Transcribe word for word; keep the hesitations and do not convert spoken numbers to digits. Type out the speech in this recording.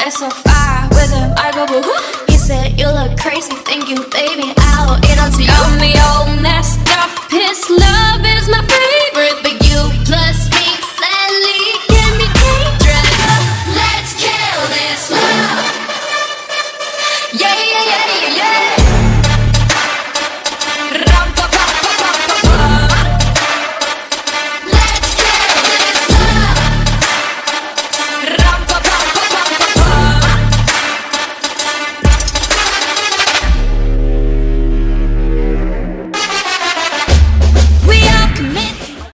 It's so far with him, I go boo. He said, you look crazy, thank you, baby. I'll eat up to you. Got me all